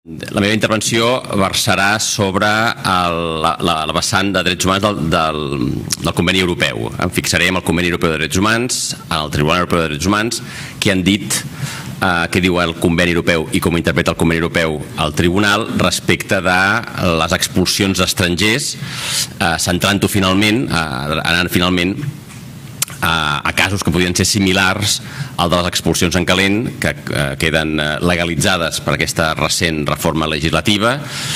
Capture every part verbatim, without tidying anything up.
La meva intervenció versarà sobre el, la, la vessant de drets humans del, del, del Conveni Europeu. Em fixaré en el Conveni Europeu de Drets Humans, el Tribunal Europeu de Drets Humans, que han dit eh, què diu el Conveni Europeu i com interpreta el Conveni Europeu al Tribunal respecte de les expulsions d'estrangers, eh, centrant-ho finalment, eh, anant finalment a, a casos que podrien ser similars al de les expulsions en calent, que eh, queden legalitzades per aquesta recent reforma legislativa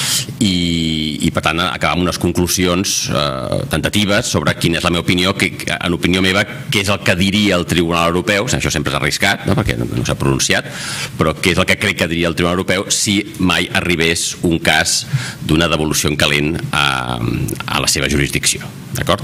i, i per tant acabar amb unes conclusions eh, tentatives sobre quina és la meva opinió, que, en opinió meva, què és el que diria el Tribunal Europeu, això sempre és arriscat, no? Perquè no s'ha pronunciat, però què és el que crec que diria el Tribunal Europeu si mai arribés un cas d'una devolució en calent a, a la seva jurisdicció. D'acord?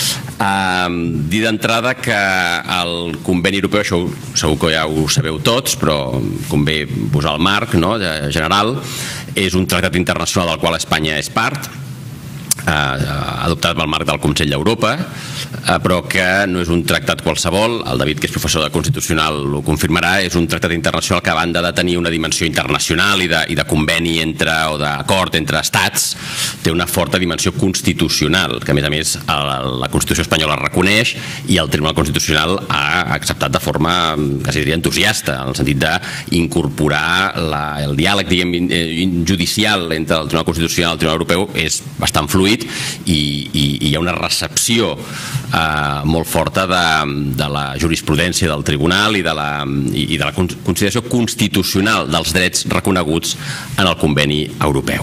Um, dir d'entrada que el Conveni Europeu, això segur que ja ho sabeu tots, però convé posar el marc, no, general, és un tractat internacional del qual Espanya és part, eh, adoptat pel marc del Consell d'Europa, eh, però que no és un tractat qualsevol. El David, que és professor de Constitucional, ho confirmarà. És un tractat internacional que, a banda de tenir una dimensió internacional i de, i de conveni entre, o d'acord entre estats, té una forta dimensió constitucional, que a més a més la Constitució espanyola reconeix i el Tribunal Constitucional ha acceptat de forma, quasi diria, entusiasta, en el sentit d'incorporar el diàleg, diguem, judicial entre el Tribunal Constitucional i el Tribunal Europeu és bastant fluid i, i, i hi ha una recepció eh, molt forta de, de la jurisprudència del Tribunal i de la, i, i de la consideració constitucional dels drets reconeguts en el Conveni Europeu.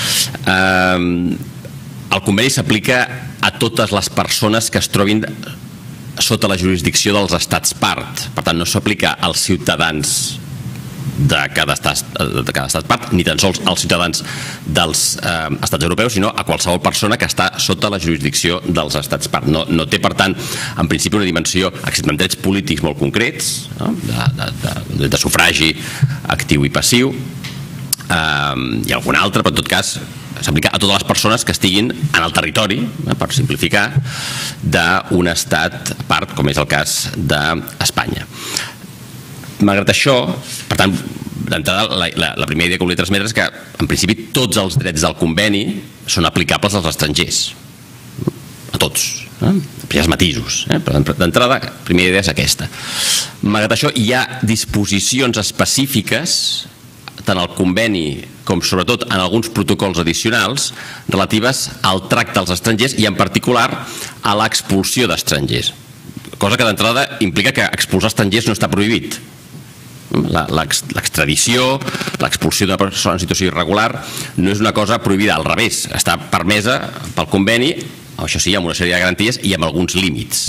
Eh, el conveni s'aplica a totes les persones que es trobin sota la jurisdicció dels estats part. Per tant, no s'aplica als ciutadans de cada estat, de cada estat part, ni tan sols als ciutadans dels eh, estats europeus, sinó a qualsevol persona que està sota la jurisdicció dels estats part. No, no té, per tant, en principi una dimensió, excepte en drets polítics molt concrets, no? de, de, de, de sufragi actiu i passiu, eh, i algun altre, però en tot cas s'aplica a totes les persones que estiguin en el territori, eh, per simplificar, d'un estat part, com és el cas d'Espanya. Malgrat això, per tant, d'entrada, la, la, la primera idea que volia transmetre és que, en principi, tots els drets del conveni són aplicables als estrangers. A tots. Eh? Hi ha matisos. Eh? Però d'entrada, la primera idea és aquesta. Malgrat això, hi ha disposicions específiques, tant al conveni com, sobretot, en alguns protocols addicionals relatives al tracte als estrangers i, en particular, a l'expulsió d'estrangers. Cosa que, d'entrada, implica que expulsar estrangers no està prohibit. L'extradició, l'expulsió d'una persona en situació irregular no és una cosa prohibida, al revés, està permesa pel conveni, això sí, amb una sèrie de garanties i amb alguns límits.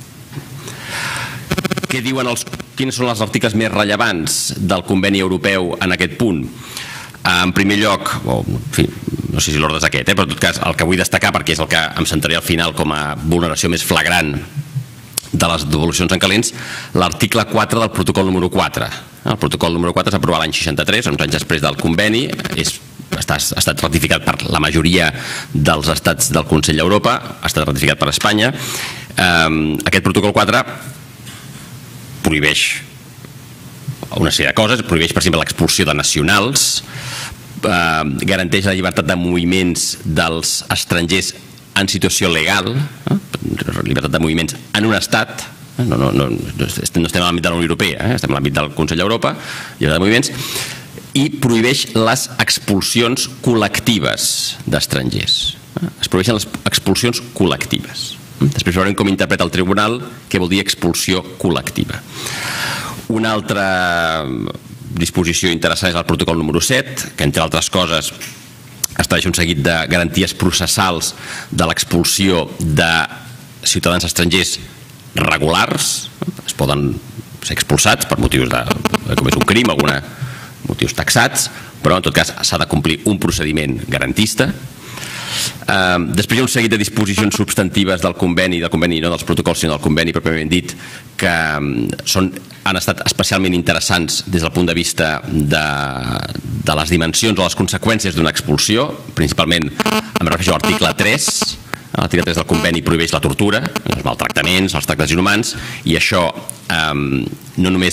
Què diuen els, quins són els articles més rellevants del conveni europeu en aquest punt? En primer lloc, o, en fi, no sé si l'ordre és aquest, eh, però en tot cas el que vull destacar, perquè és el que em centraré al final com a vulneració més flagrant de les devolucions en calents, l'article quatre del protocol número quatre. El protocol número quatre s'aprovà l'any seixanta-tres, uns anys després del conveni, és, està, ha estat ratificat per la majoria dels estats del Consell d'Europa, ha estat ratificat per Espanya. Eh, aquest protocol quatre prohibeix una sèrie de coses, prohibeix, per exemple, l'expulsió de nacionals, eh, garanteix la llibertat de moviments dels estrangers en situació legal, eh? llibertat de moviments en un estat, eh? no, no, no, no estem a l'àmbit de la Unió Europea, eh? estem a l'àmbit del Consell d'Europa, llibertat de moviments, i prohibeix les expulsions col·lectives d'estrangers. Eh? Es prohibeixen les expulsions col·lectives. Després veurem com interpreta el tribunal què vol dir expulsió col·lectiva. Una altra disposició interessant és el protocol número set, que entre altres coses estableix un seguit de garanties processals de l'expulsió de ciutadans estrangers regulars, es poden ser expulsats per motius de, com és un crim, alguna motius taxats, però en tot cas s'ha de complir un procediment garantista. Eh, després hi ha un seguit de disposicions substantives del conveni, del conveni no dels protocols sinó del conveni pròpiament dit, que són, han estat especialment interessants des del punt de vista de, de les dimensions o les conseqüències d'una expulsió. Principalment em refereixo a l'article tres. L'article tres del conveni prohibeix la tortura, els maltractaments, els tractes inhumans, i això eh, no només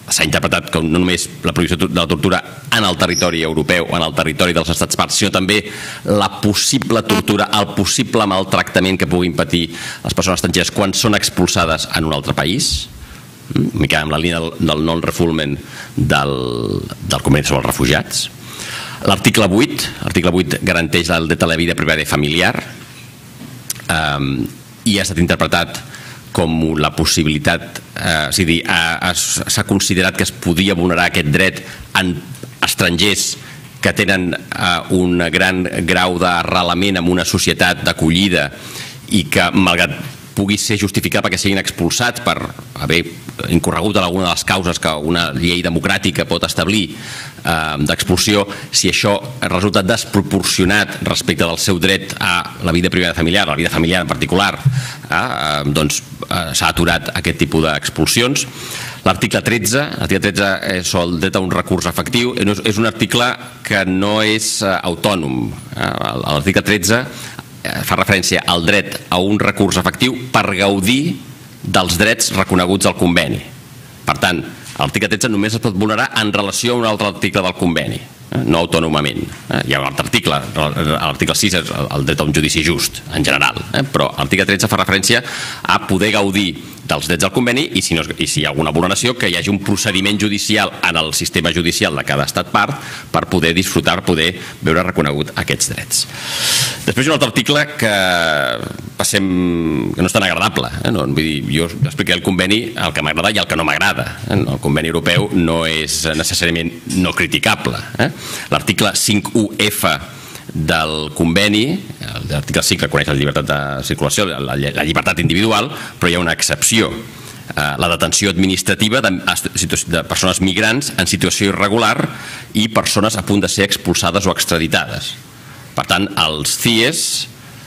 s'ha interpretat com no només la prohibició de la tortura en el territori europeu o en el territori dels estats parts, sinó també la possible tortura, el possible maltractament que puguin patir les persones estrangeres quan són expulsades en un altre país, una mica amb la línia del, del non-refoulement del, del Conveni sobre els Refugiats. L'article vuit, l'article vuit garanteix el dret a la vida privada i familiar um, i ha estat interpretat com la possibilitat, eh, és a dir, s'ha considerat que es podia vulnerar aquest dret en estrangers que tenen eh, un gran grau d'arrelament en una societat d'acollida i que, malgrat pugui ser justificat perquè siguin expulsats per haver incorregut en alguna de les causes que una llei democràtica pot establir eh, d'expulsió, si això resulta desproporcionat respecte del seu dret a la vida privada familiar, a la vida familiar en particular, eh, doncs eh, s'ha aturat aquest tipus d'expulsions. L'article tretze, l'article tretze és el dret a un recurs efectiu, és un article que no és eh, autònom. Eh, l'article tretze fa referència al dret a un recurs efectiu per gaudir dels drets reconeguts al conveni. Per tant, l'article tretze només es pot vulnerar en relació a un altre article del conveni, no autònomament. Hi ha un altre article, l'article sis és el dret a un judici just, en general, però l'article tretze fa referència a poder gaudir dels drets del conveni i si, no, i si hi ha alguna vulneració que hi hagi un procediment judicial en el sistema judicial de cada estat part per poder disfrutar, poder veure reconegut aquests drets. Després hi ha un altre article que passem, que no és tan agradable, eh? No, vull dir, jo explicaré el conveni, el que m'agrada i el que no m'agrada. Eh? El conveni europeu no és necessàriament no criticable. Eh? L'article cinc u efa del conveni, l'article cinc reconeix la llibertat de circulació, la, la llibertat individual, però hi ha una excepció, eh, la detenció administrativa de, de persones migrants en situació irregular i persones a punt de ser expulsades o extraditades. Per tant, els C I Es,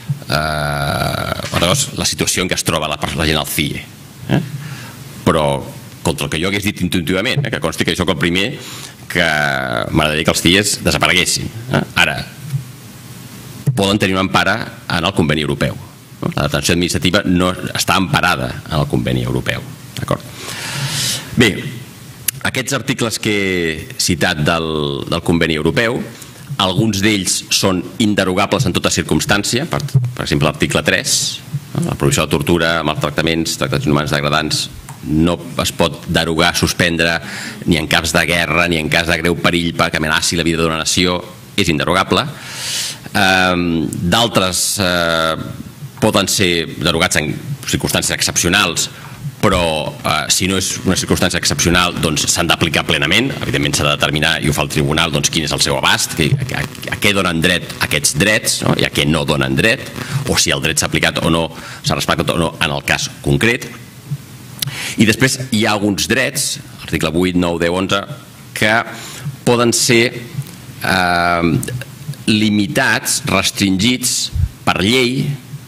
eh, la situació en què es troba la, la gent al C I E. Eh? Però contra el que jo hagués dit intuïtivament, eh, que consti que jo soc el primer que m'agradaria que els C I Es desapareguessin. Eh? Ara, poden tenir una empara en el conveni europeu. La detenció administrativa no està emparada en el conveni europeu. Bé, aquests articles que he citat del, del conveni europeu, alguns d'ells són inderogables en tota circumstància, per, per exemple l'article tres, la prohibició de tortura, maltractaments, tractats inhumans degradants, no es pot derogar, suspendre ni en cas de guerra ni en cas de greu perill perquè amenaci la vida d'una nació, és inderogable. D'altres poden ser derogats en circumstàncies excepcionals, però eh, si no és una circumstància excepcional doncs s'han d'aplicar plenament. Evidentment s'ha de determinar, i ho fa el tribunal, doncs quin és el seu abast, que, a, a què donen dret aquests drets, no? I a què no donen dret, o si el dret s'ha aplicat o no, s'ha respectat o no en el cas concret. I després hi ha alguns drets, article vuit, nou, deu, onze, que poden ser eh, limitats, restringits per llei,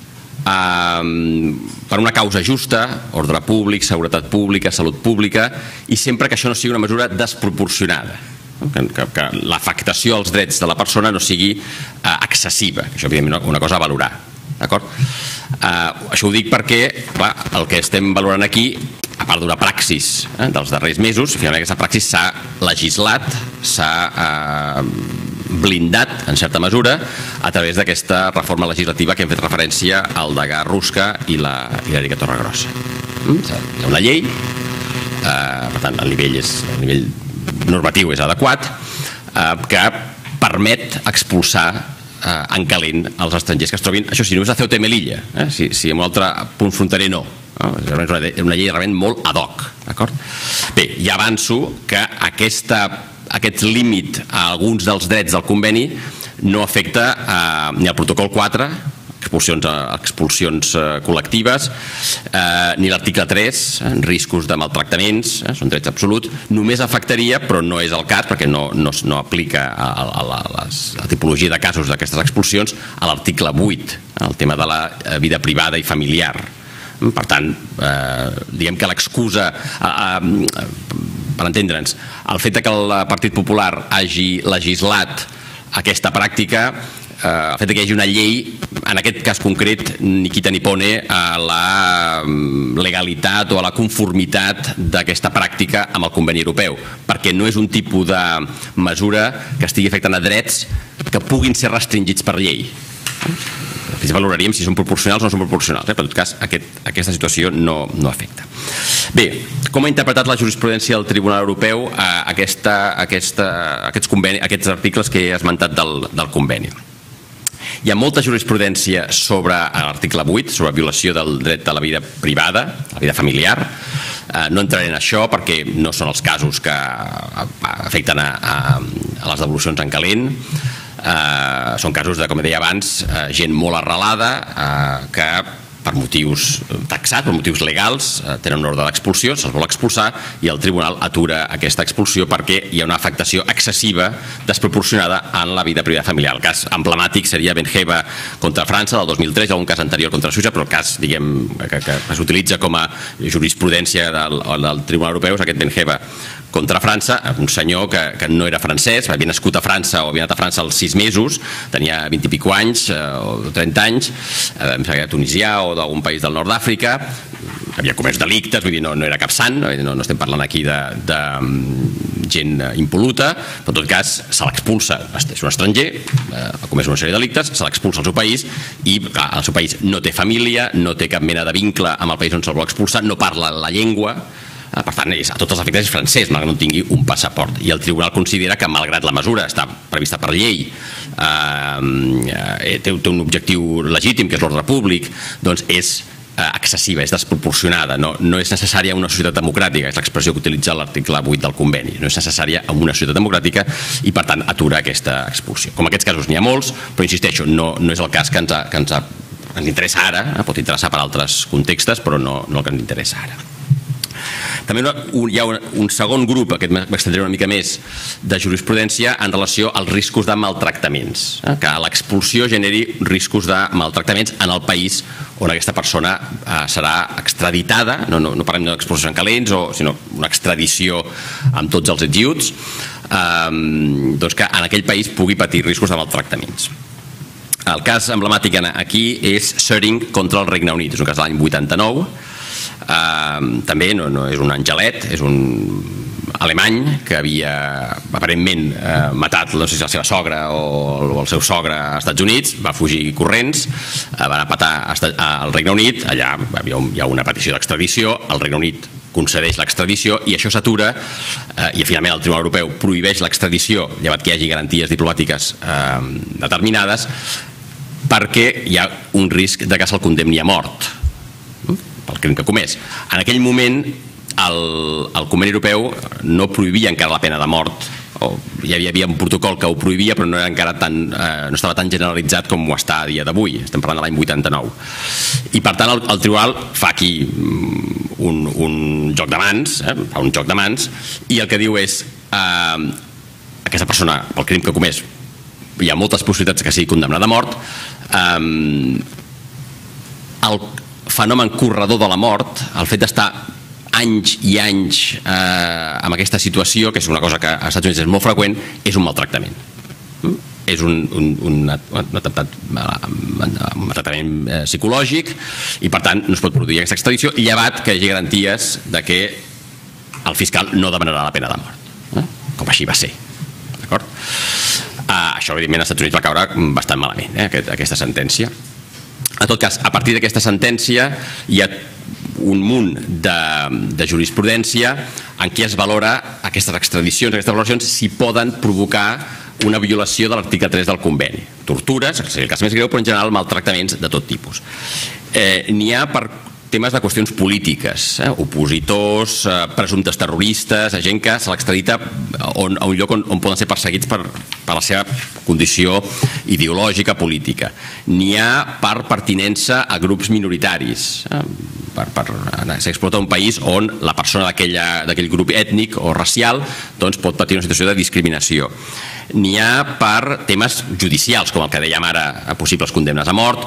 per una causa justa, ordre públic, seguretat pública, salut pública, i sempre que això no sigui una mesura desproporcionada, que, que, que l'afectació als drets de la persona no sigui eh, excessiva, que això evidentment és una cosa a valorar, d'acord? Eh, això ho dic perquè clar, el que estem valorant aquí, a part d'una praxis eh, dels darrers mesos, finalment aquesta praxis s'ha legislat, s'ha eh, blindat en certa mesura a través d'aquesta reforma legislativa que hem fet referència al degà Rusca i l'Erika Torregrossa. Mm? Hi ha una llei, eh, per tant el nivell, és, el nivell normatiu és adequat, eh, que permet expulsar eh, en calent els estrangers que es trobin, això sí, només a Ceuta i Melilla, eh? si, si en un altre punt fronterer no. No? És una llei realment molt ad hoc. Bé, ja avanço que aquesta, aquest límit a alguns dels drets del conveni no afecta eh, ni el protocol quatre, expulsions, expulsions eh, col·lectives, eh, ni l'article tres, eh, riscos de maltractaments, eh, són drets absoluts, només afectaria, però no és el cas, perquè no, no, no aplica a, a, la, a la tipologia de casos d'aquestes expulsions, a l'article vuit, el tema de la vida privada i familiar. Per tant, eh, diguem que l'excusa, eh, eh, per entendre'ns, el fet que el Partit Popular hagi legislat aquesta pràctica el fet que hi hagi una llei, en aquest cas concret, ni quita ni pone a la legalitat o a la conformitat d'aquesta pràctica amb el conveni europeu, perquè no és un tipus de mesura que estigui afectant a drets que puguin ser restringits per llei. Després valoraríem si són proporcionals o no són proporcionals, però en tot cas aquesta situació no afecta. Bé, com ha interpretat la jurisprudència del Tribunal Europeu aquests articles que he esmentat del conveni? Hi ha molta jurisprudència sobre l'article vuit, sobre violació del dret a la vida privada, a la vida familiar. No entraré en això perquè no són els casos que afecten a les devolucions en calent. Són casos de, com deia abans, gent molt arrelada que per motius taxats, per motius legals, tenen un ordre d'expulsió, se'ls vol expulsar i el tribunal atura aquesta expulsió perquè hi ha una afectació excessiva, desproporcionada en la vida privada familiar. El cas emblemàtic seria Benjeva contra França del dos mil tres, hi ha un cas anterior contra Suïssa, però el cas que s'utilitza com a jurisprudència del Tribunal Europeu és aquest Benjeva contra França, un senyor que no era francès, havia nascut a França o havia anat a França als sis mesos, tenia vint i pico anys o trenta anys, em sembla que era tunisià o d'algun país del nord d'Àfrica, havia comès delictes, vull dir, no era cap sant, no estem parlant aquí de gent impol·luta, però en tot cas se l'expulsa, és un estranger, ha comès una sèrie de delictes, se l'expulsa al seu país i el seu país no té família, no té cap mena de vincle amb el país on se'l vol expulsar, no parla la llengua, per tant, a tots els efectes és francès, malgrat que no tingui un passaport. I el tribunal considera que, malgrat la mesura està prevista per llei, té un objectiu legítim, que és l'ordre públic, doncs és excessiva, és desproporcionada, no és necessària en una societat democràtica, és l'expressió que utilitza l'article vuit del conveni, no és necessària en una societat democràtica i, per tant, atura aquesta expulsió. Com aquests casos n'hi ha molts, però insisteixo, no és el cas que ens interessa ara, pot interessar per altres contextes, però no el que ens interessa ara. També hi ha un segon grup, aquest m'extendré una mica més, de jurisprudència en relació als riscos de maltractaments, que l'expulsió generi riscos de maltractaments en el país on aquesta persona serà extraditada, no parlem d'expulsions en calents, sinó una extradició amb tots els ets i uts, doncs que en aquell país pugui patir riscos de maltractaments. El cas emblemàtic aquí és Söring contra el Regne Unit, és un cas de l'any vuitanta-nou, també no és un angelet, és un alemany que havia aparentment matat la seva sogra o el seu sogre als Estats Units, va fugir corrents, va anar a petar al Regne Unit, allà hi ha una petició d'extradició, el Regne Unit concedeix l'extradició i això s'atura i finalment el Tribunal Europeu prohibeix l'extradició, llevat que hi hagi garanties diplomàtiques determinades, perquè hi ha un risc de que se'l condemni a mort pel crim que ha comès. En aquell moment el Conveni Europeu no prohibia encara la pena de mort, hi havia un protocol que ho prohibia però no estava tan generalitzat com ho està a dia d'avui, estem parlant de l'any vuitanta-nou, i per tant el tribunal fa aquí un joc de mans, fa un joc de mans i el que diu és aquesta persona pel crim que ha comès hi ha moltes possibilitats que sigui condemnada a mort, el fenomen corredor de la mort, el fet d'estar anys i anys amb aquesta situació, que és una cosa que als Estats Units és molt freqüent, és un maltractament. És un maltractament psicològic i, per tant, no es pot produir aquesta extradició, llevat que hi hagi garanties que el fiscal no demanarà la pena de mort, com així va ser. Això, evidentment, als Estats Units va caure bastant malament, aquesta sentència. En tot cas, a partir d'aquesta sentència hi ha un munt de jurisprudència en què es valora aquestes extradicions, aquestes valoracions, si poden provocar una violació de l'article tres del conveni. Tortures, que seria el cas més greu, però en general maltractaments de tot tipus. N'hi ha per temes de qüestions polítiques, opositors, presumptes terroristes, gent que se l'extradita a un lloc on poden ser perseguits per la seva condició ideològica, política. N'hi ha per pertinença a grups minoritaris, s'explota un país on la persona d'aquell grup ètnic o racial pot patir una situació de discriminació. N'hi ha per temes judicials, com el que dèiem ara, possibles condemnes a mort,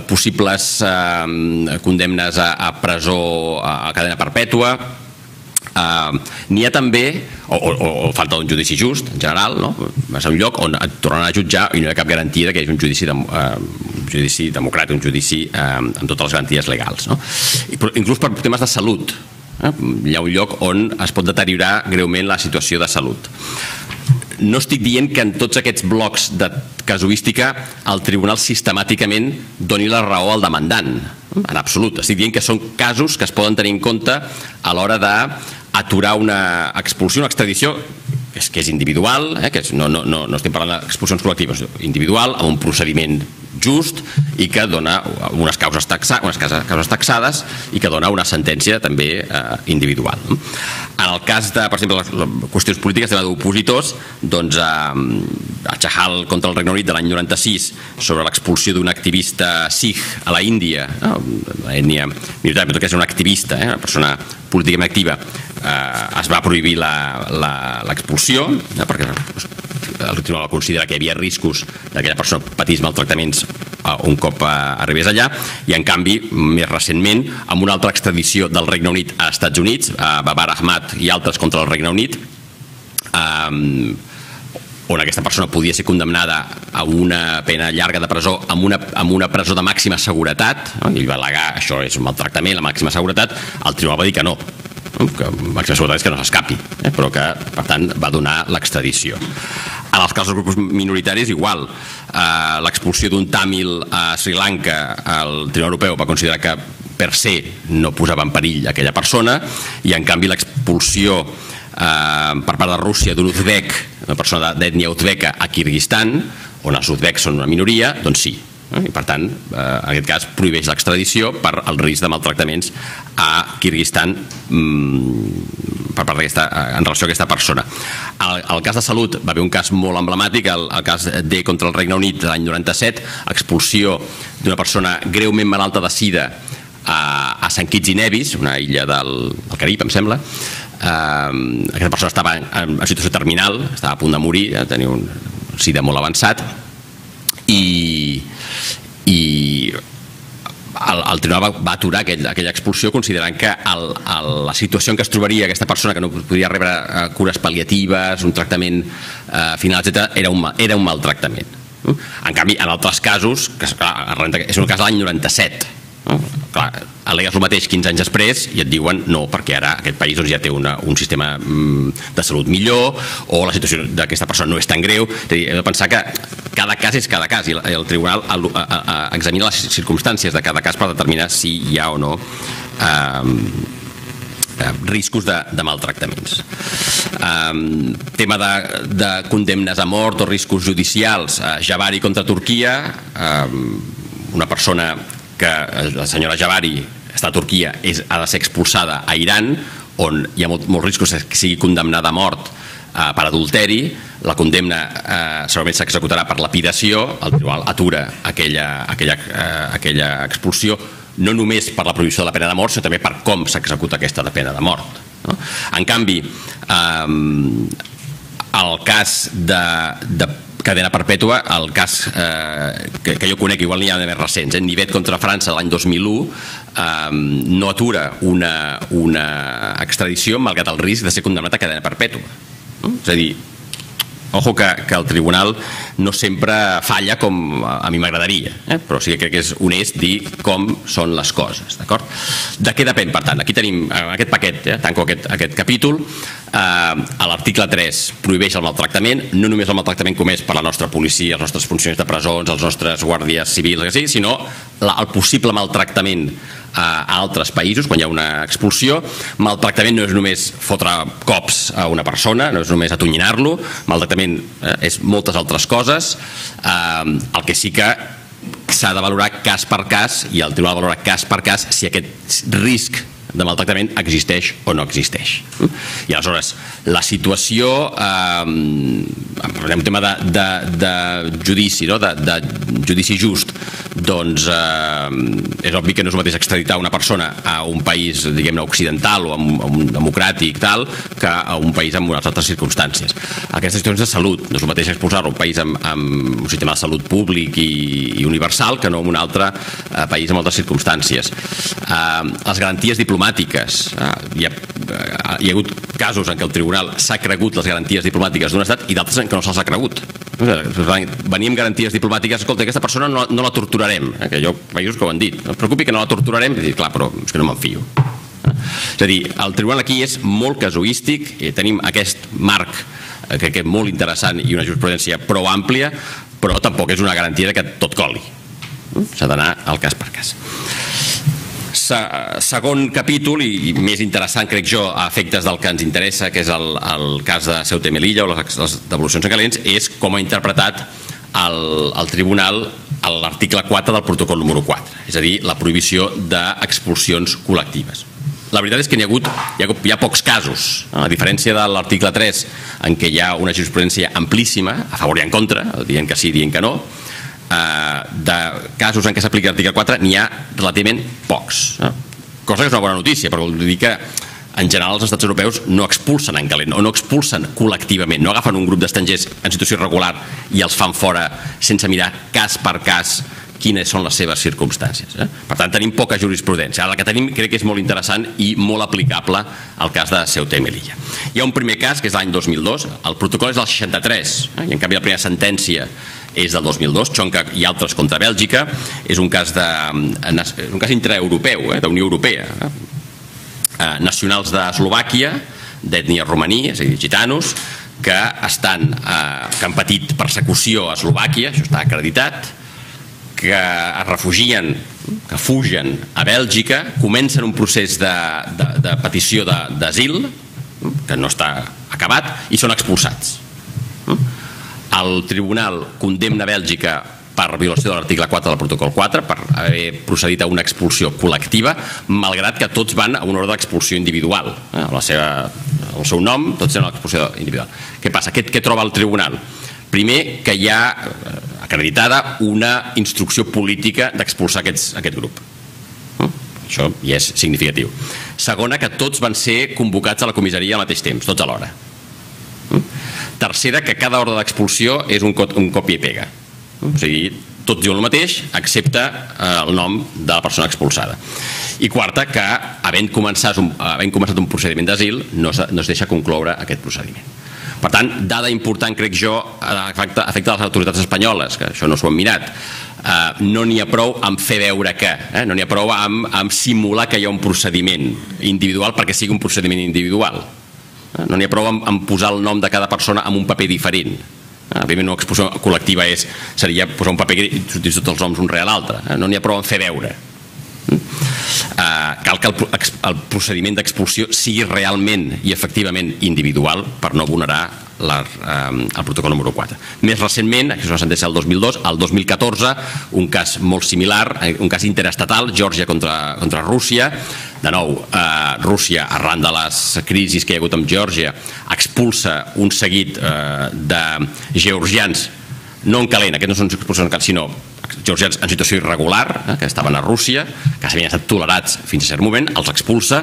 possibles condemnes a presó a cadena perpètua, Uh, n'hi ha també, o, o, o falta un judici just en general, no? Vas a un lloc on et tornen a jutjar i no hi ha cap garantia que hi hagi un judici, de, uh, un judici democràtic, un judici uh, amb totes les garanties legals, no? I, inclús per temes de salut, eh? Hi ha un lloc on es pot deteriorar greument la situació de salut. No estic dient que en tots aquests blocs de casuística el tribunal sistemàticament doni la raó al demandant, en absolut. Estic dient que són casos que es poden tenir en compte a l'hora d'aturar una expulsió, una extradició que és, que és individual, eh? que és, no, no, no, no estem parlant d'expulsions col·lectives, individual, amb un procediment just i que dona unes causes, taxa, unes causes taxades i que dona una sentència també eh, individual. En el cas de, per exemple, les qüestions polítiques d'opositors, doncs eh, a Chahal contra el Regne Unit de l'any noranta-sis sobre l'expulsió d'un activista sikh a la Índia, no? L'ètnia minoritària, però que és un activista, eh? Una persona políticament activa, eh, es va prohibir l'expulsió, eh? perquè el tribunal va considerar que hi havia riscos que aquella persona patís maltractaments un cop arribés allà, i en canvi, més recentment, amb una altra extradició del Regne Unit a Estats Units, Babar Ahmad i altres contra el Regne Unit, on aquesta persona podia ser condemnada a una pena llarga de presó amb una, amb una presó de màxima seguretat, no? I va al·legar això és un maltractament, la màxima seguretat, el tribunal va dir que no, que màxima seguretat és que no s'escapi, eh? Però que, per tant, va donar l'extradició. En els casos dels grups minoritaris, igual. Eh, l'expulsió d'un tàmil a Sri Lanka, el Tribunal Europeu va considerar que per se no posava en perill aquella persona, i en canvi l'expulsió eh, per part de Rússia d'un uzbek, una persona d'ètnia uzbeka a Kirguistan, on els uzbeks són una minoria, doncs sí. I per tant, en aquest cas, prohibeix l'extradició per al risc de maltractaments a Kirguistan per part d'aquesta, en relació a aquesta persona. Al cas de salut va haver un cas molt emblemàtic, el, el cas D contra el Regne Unit de l'any noranta-set, expulsió d'una persona greument malalta de sida a, a Sant Kitts i Nevis, una illa del, del Carib, em sembla. Uh, aquesta persona estava en, en situació terminal, estava a punt de morir, eh, tenia un sida molt avançat, i, i el, el tribunal va, va aturar aquell, aquella expulsió considerant que el, el, la situació en què es trobaria aquesta persona, que no podia rebre uh, cures pal·liatives, un tractament uh, final, etcètera, era un, era un maltractament. Uh? En canvi, en altres casos, que clar, és un cas de l'any noranta-set, no? Clar, al·legues el mateix quinze anys després i et diuen no, perquè ara aquest país doncs, ja té una, un sistema de salut millor, o la situació d'aquesta persona no és tan greu. És a dir, hem de pensar que cada cas és cada cas i el tribunal examina les circumstàncies de cada cas per determinar si hi ha o no eh, riscos de, de maltractaments. Eh, tema de, de condemnes a mort o riscos judicials, eh, Jabari contra Turquia, eh, una persona que la senyora Jabari està a Turquia, és, ha de ser expulsada a Iran, on hi ha molt, molts riscos que sigui condemnada a mort eh, per adulteri. La condemna eh, segurament s'executarà per lapidació, el tribunal atura aquella, aquella, eh, aquella expulsió, no només per la prohibició de la pena de mort, sinó també per com s'executa aquesta pena de mort. No? En canvi, eh, el cas de, de cadena perpètua, el cas eh, que, que jo conec, igual n'hi ha de més recents, eh? Nivet contra França l'any dos mil u, eh, no atura una, una extradició malgrat el risc de ser condemnat a cadena perpètua. No? És a dir, ojo que, que el tribunal no sempre falla com a mi m'agradaria, eh? Però sí que crec que és honest dir com són les coses, d'acord? De què depèn, per tant? Aquí tenim aquest paquet, eh? Tanco aquest, aquest capítol. Eh, a l'article tres prohibeix el maltractament, no només el maltractament comès per la nostra policia, els nostres funcionaris de presons, els nostres guàrdies civils, que sigui, sinó la, el possible maltractament a altres països quan hi ha una expulsió. Maltractament no és només fotre cops a una persona, no és només atonyinar-lo, maltractament eh, és moltes altres coses. Eh, el que sí que s'ha de valorar cas per cas, i el tribunal valora cas per cas si aquest risc de maltractament existeix o no existeix. I aleshores, la situació, eh, un tema de, de, de judici, no? de, de judici just, doncs eh, és obvi que no és el mateix extraditar una persona a un país, diguem-ne, occidental o a un, a un democràtic tal, que a un país amb unes altres circumstàncies. Aquestes situacions de salut, no és el mateix expulsar a un país amb, amb un sistema de salut públic i, i universal que no en un altre eh, país amb altres circumstàncies. Eh, les garanties diplomàtiques diplomàtiques. Hi ha, hi ha hagut casos en què el tribunal s'ha cregut les garanties diplomàtiques d'un estat i d'altres en què no se'ls ha cregut. Veníem garanties diplomàtiques, escolta, aquesta persona no, no la torturarem, eh, que jo, països que ho han dit, no es preocupi que no la torturarem, i dic, clar, però és que no me'n fio. És a dir, el tribunal aquí és molt casuístic, i tenim aquest marc que crec que és molt interessant i una jurisprudència prou àmplia, però tampoc és una garantia que tot coli. S'ha d'anar al cas per cas. Segon capítol, i més interessant crec jo a efectes del que ens interessa, que és el, el cas de Ceuta i Melilla o les, les devolucions en calents, és com ha interpretat el, el tribunal l'article quatre del protocol número quatre, és a dir, la prohibició d'expulsions col·lectives. La veritat és que n'hi ha hagut, hi ha, hi ha pocs casos, a diferència de l'article tres, en què hi ha una jurisprudència amplíssima, a favor i en contra, dient que sí, dient que no, de casos en què s'aplica l'article quatre n'hi ha relativament pocs, cosa que és una bona notícia, perquè vol dir que en general els estats europeus no expulsen en calent, o no expulsen col·lectivament, no agafen un grup d'estrangers en situació irregular i els fan fora sense mirar cas per cas quines són les seves circumstàncies. Per tant, tenim poca jurisprudència. Ara, el que tenim crec que és molt interessant i molt aplicable al cas de Ceuta i Melilla. Hi ha un primer cas, que és l'any dos mil dos, el protocol és del seixanta-tres, i en canvi la primera sentència és del dos mil dos, Chonka i altres contra Bèlgica, és un cas, de, un cas intraeuropeu, eh, d'Unió Europea. Eh, nacionals d'Eslovàquia, d'ètnia romaní, és a dir, gitanos, que, estan, eh, que han patit persecució a Eslovàquia, això està acreditat, que es refugien, que fugen a Bèlgica, comencen un procés de, de, de petició d'asil, que no està acabat, i són expulsats. El tribunal condemna Bèlgica per violació de l'article quatre del protocol quatre, per haver procedit a una expulsió col·lectiva, malgrat que tots van a un ordre d'expulsió individual. La seva, el seu nom, tots tenen l'expulsió individual. Què passa? Què, què troba el tribunal? Primer, que hi ha acreditada una instrucció política d'expulsar aquest grup. Això ja és significatiu. Segona, que tots van ser convocats a la comissaria al mateix temps, tots alhora. Tercera, que cada ordre d'expulsió és un copia i pega. O sigui, tots diuen el mateix, excepte el nom de la persona expulsada. I quarta, que havent començat un procediment d'asil no es deixa concloure aquest procediment. Per tant, dada important, crec jo, afecta les autoritats espanyoles, que això no s'ho han mirat. No n'hi ha prou amb fer veure que, no n'hi ha prou amb simular que hi ha un procediment individual perquè sigui un procediment individual. No n'hi ha prou amb posar el nom de cada persona en un paper diferent. Òbviament una expulsió col·lectiva seria posar un paper que sortís tots els noms un rere l'altre. No n'hi ha prou amb fer veure. Cal que el procediment d'expulsió sigui realment i efectivament individual per no vulnerar el protocol número quatre. Més recentment, això és una sentència del dos mil dos, el dos mil catorze, un cas molt similar, un cas interestatal, Geòrgia contra Rússia. De nou, Rússia, arran de les crisis que hi ha hagut amb Geòrgia, expulsa un seguit de georgians, no en calent, aquests no són expulsions en calent, sinó georgians en situació irregular, que estaven a Rússia, que s'havien estat tolerats fins a cert moment, els expulsa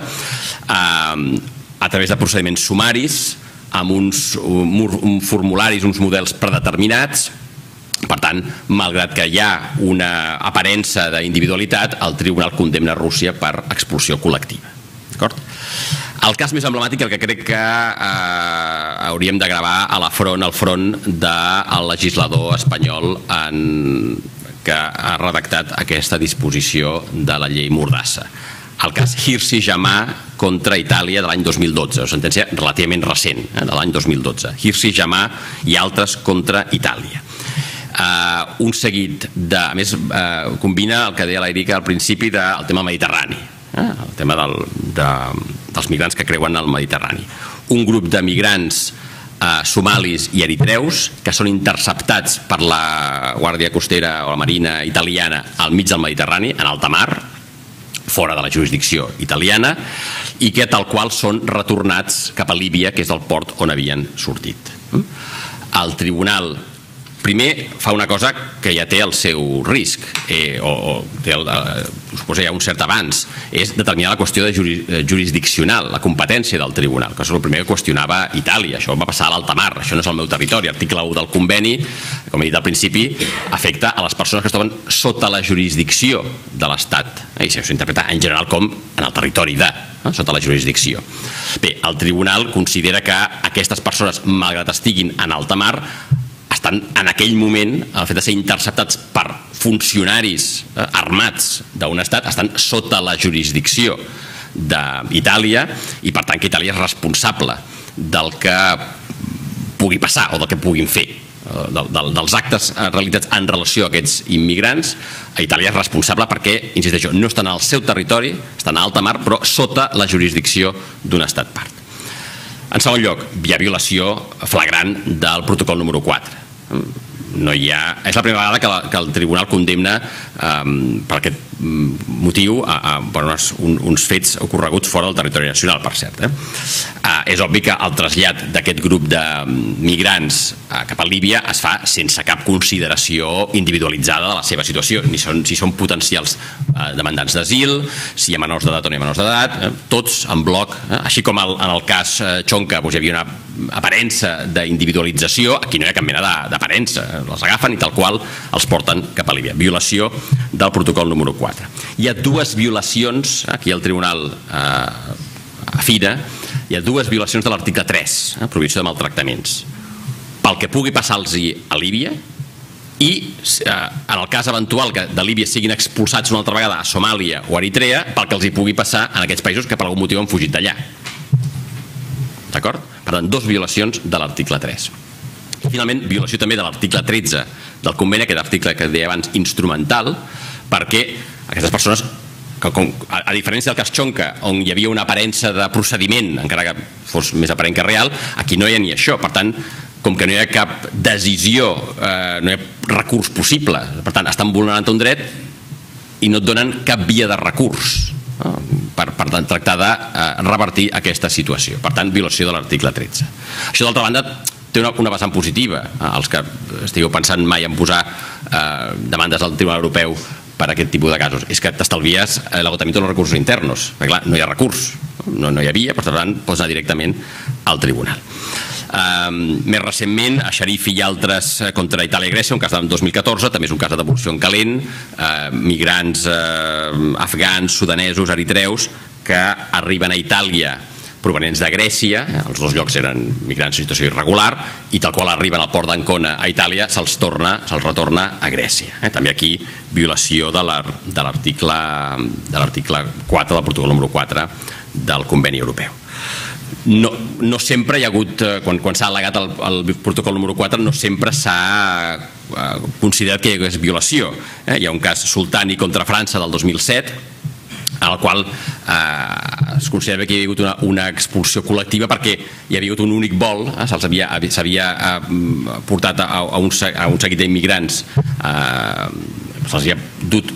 a través de procediments sumaris, amb uns formularis, uns models predeterminats. Per tant, malgrat que hi ha una aparença d'individualitat, el tribunal condemna Rússia per expulsió col·lectiva. El cas més emblemàtic, el que crec que hauríem de gravar a la front, al front del legislador espanyol que ha redactat aquesta disposició de la llei Mordassa. El cas Hirsi Jamaa contra Itàlia de l'any dos mil dotze, una sentència relativament recent, de l'any dos mil dotze. Hirsi Jamaa i altres contra Itàlia. Un seguit de... A més, combina el que deia l'Erica al principi del tema mediterrani, el tema dels migrants que creuen al Mediterrani. Un grup de migrants somalis i eritreus que són interceptats per la Guàrdia Costera o la Marina italiana al mig del Mediterrani, en alta mar, fora de la jurisdicció italiana, i que tal qual són retornats cap a Líbia, que és el port on havien sortit. El tribunal primer fa una cosa que ja té el seu risc, eh, o, o té el, eh, suposa ja un cert avanç, és determinar la qüestió de juris, jurisdiccional, la competència del tribunal, que és el primer que qüestionava Itàlia. Això va passar a l'alta mar, això no és el meu territori. Article u del conveni, com he dit al principi, afecta a les persones que es troben sota la jurisdicció de l'Estat. I això s'interpreta en general com en el territori de, eh, sota la jurisdicció. Bé, el tribunal considera que aquestes persones, malgrat estiguin en alta mar, estan en aquell moment, el fet de ser interceptats per funcionaris eh, armats d'un estat, estan sota la jurisdicció d'Itàlia i per tant que Itàlia és responsable del que pugui passar o del que puguin fer, del, del, dels actes realitzats en relació a aquests immigrants. Itàlia és responsable perquè, insisteixo, no estan al seu territori, estan a alta mar, però sota la jurisdicció d'un estat part. En segon lloc, hi ha violació flagrant del protocol número quatre. No hi ha, és la primera vegada que, la, que el tribunal condemna um, per aquest motiu a, a, per unes, un, uns fets ocorreguts fora del territori nacional, per cert. Eh? Uh, és obvi que el trasllat d'aquest grup de migrants uh, cap a Líbia es fa sense cap consideració individualitzada de la seva situació, ni són, si són potencials uh, demandants d'asil, si hi ha menors d'edat o no hi ha menors d'edat, eh? Tots en bloc, eh? Així com el, en el cas uh, Txonca doncs hi havia una aparença d'individualització, aquí no hi ha cap mena d'aparença, les agafen i tal qual els porten cap a Líbia. Violació del protocol número quatre. Hi ha dues violacions, aquí el tribunal eh, afina, hi ha dues violacions de l'article tres, eh, prohibició de maltractaments, pel que pugui passar-los a Líbia i eh, en el cas eventual que de Líbia siguin expulsats una altra vegada a Somàlia o Eritrea, pel que els hi pugui passar en aquests països que per algun motiu han fugit d'allà. D'acord? Per tant, dues violacions de l'article tres. I finalment, violació també de l'article tretze del conveni, aquest article que deia abans instrumental, perquè aquestes persones, que, com, a, a diferència del cas Txonca, on hi havia una aparença de procediment, encara que fos més aparent que real, aquí no hi ha ni això. Per tant, com que no hi ha cap decisió, eh, no hi ha recurs possible, per tant, estan vulnerant un dret i no et donen cap via de recurs, no? per, per tant, tractar de eh, revertir aquesta situació. Per tant, violació de l'article tretze. Això, d'altra banda, té una, una vessant positiva. Els que estigueu pensant mai en posar eh, demandes al Tribunal Europeu per a aquest tipus de casos, és que t'estalvies l'agotamiento de los recursos internos, perquè clar, no hi ha recurs, no, no hi havia, per tant, pots anar directament al tribunal. Um, més recentment, a Xarifi i altres contra Itàlia i Grècia, un cas del dos mil catorze, també és un cas de devolució en calent, uh, migrants uh, afgans, sudanesos, eritreus, que arriben a Itàlia provenents de Grècia, els dos llocs eren migrants en situació irregular, i tal qual arriben al port d'Ancona a Itàlia, se'ls torna, se'ls retorna a Grècia. Eh? També aquí violació de l'article de l'article quatre del protocol número quatre del conveni europeu. No, no sempre hi ha hagut, quan, quan s'ha al·legat el, el protocol número quatre, no sempre s'ha eh, considerat que hi hagués violació. Eh? Hi ha un cas Sultani contra França del dos mil set, en el qual eh, es considera que hi havia hagut una, una expulsió col·lectiva perquè hi havia hagut un únic vol, eh, s'havia eh, portat a, a, un, a un seguit d'immigrants, eh, se'ls havia dut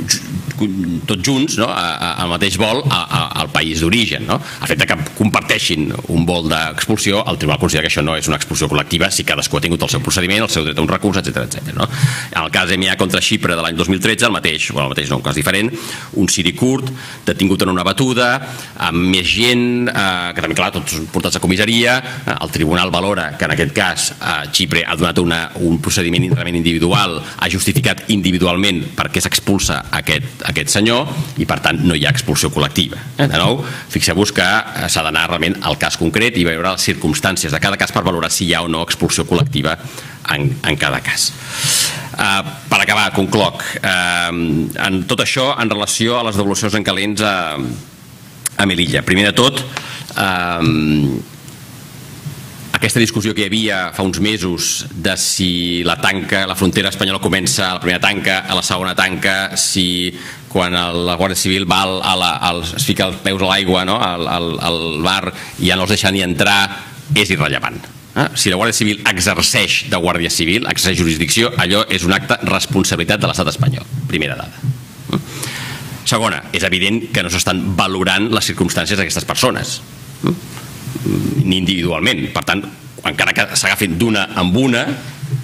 tots junts, no? a, a, al mateix vol a, a, al país d'origen. No? El fet que comparteixin un vol d'expulsió, el tribunal considera que això no és una expulsió col·lectiva si cadascú ha tingut el seu procediment, el seu dret a un recurs, etcètera, etcètera. No? En el cas M A contra Xipre de l'any dos mil tretze, el mateix, bueno, el mateix no, un cas diferent, un siri kurd detingut en una batuda, amb més gent, eh, que també, clar, tots portats a comissaria, eh, el tribunal valora que en aquest cas eh, Xipre ha donat una, un procediment realment individual, ha justificat individualment per què s'expulsa aquest aquest senyor i per tant no hi ha expulsió col·lectiva. Eh? De nou, fixeu-vos que s'ha d'anar realment al cas concret i veure les circumstàncies de cada cas per valorar si hi ha o no expulsió col·lectiva en, en cada cas. Uh, per acabar, concloc, uh, en tot això en relació a les devolucions en calents a, a Melilla. Primer de tot, uh, aquesta discussió que hi havia fa uns mesos de si la tanca, la frontera espanyola comença a la primera tanca, a la segona tanca, si quan la Guàrdia Civil va a la, al, es fica els peus a l'aigua, no? al, al, al bar i ja no els deixa ni entrar, és irrellevant. Eh? Si la Guàrdia Civil exerceix de Guàrdia Civil, exerceix jurisdicció, allò és un acte responsabilitat de l'estat espanyol. Primera dada. Segona, és evident que no s'estan valorant les circumstàncies d'aquestes persones, ni individualment. Per tant, encara que s'agafin d'una amb una,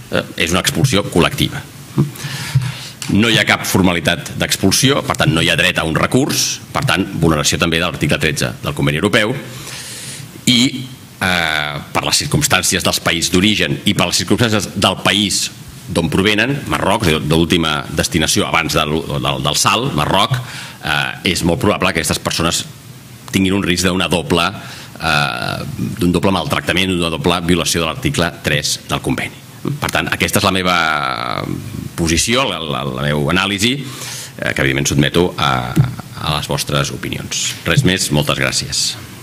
és una expulsió col·lectiva. No hi ha cap formalitat d'expulsió, per tant no hi ha dret a un recurs, per tant vulneració també de l'article tretze del Conveni Europeu, i eh, per les circumstàncies dels països d'origen i per les circumstàncies del país d'on provenen, Marroc, d'última destinació abans del, del, del salt, Marroc, eh, és molt probable que aquestes persones tinguin un risc d'una doble, eh, d'un doble maltractament, d'una doble violació de l'article tres del conveni. Per tant, aquesta és la meva posició, la, la, la meva anàlisi, eh, que evidentment sotmeto a, a les vostres opinions. Res més, moltes gràcies.